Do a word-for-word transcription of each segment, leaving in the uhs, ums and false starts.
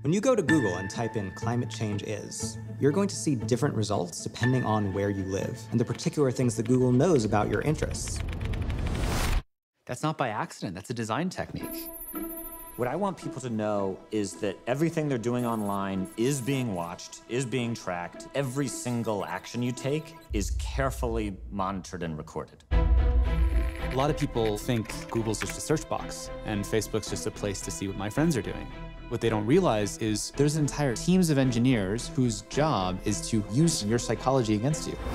When you go to Google and type in climate change is, you're going to see different results depending on where you live and the particular things that Google knows about your interests. That's not by accident, that's a design technique. What I want people to know is that everything they're doing online is being watched, is being tracked. Every single action you take is carefully monitored and recorded. A lot of people think Google's just a search box and Facebook's just a place to see what my friends are doing. What they don't realize is there's entire teams of engineers whose job is to use your psychology against you.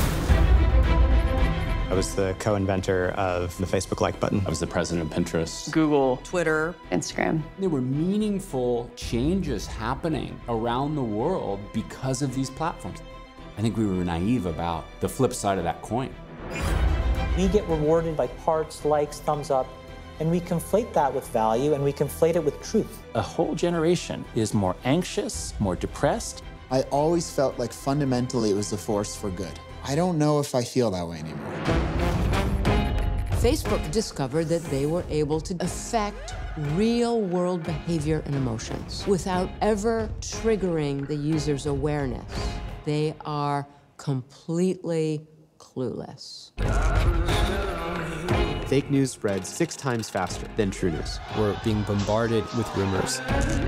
I was the co-inventor of the Facebook like button. I was the president of Pinterest. Google, Twitter, Instagram. There were meaningful changes happening around the world because of these platforms. I think we were naive about the flip side of that coin. We get rewarded by hearts, likes, thumbs up, and we conflate that with value, and we conflate it with truth. A whole generation is more anxious, more depressed. I always felt like fundamentally it was a force for good. I don't know if I feel that way anymore. Facebook discovered that they were able to affect real-world behavior and emotions without ever triggering the user's awareness. They are completely clueless. Fake news spreads six times faster than true news. We're being bombarded with rumors.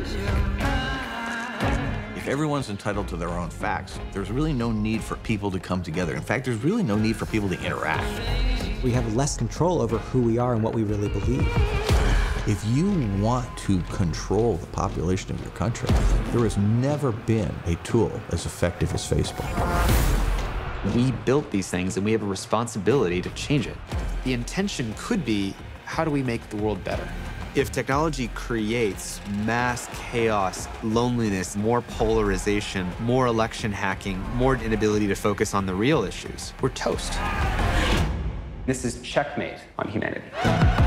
If everyone's entitled to their own facts, there's really no need for people to come together. In fact, there's really no need for people to interact. We have less control over who we are and what we really believe. If you want to control the population of your country, there has never been a tool as effective as Facebook. We built these things and we have a responsibility to change it. The intention could be, how do we make the world better? If technology creates mass chaos, loneliness, more polarization, more election hacking, more inability to focus on the real issues, we're toast. This is checkmate on humanity.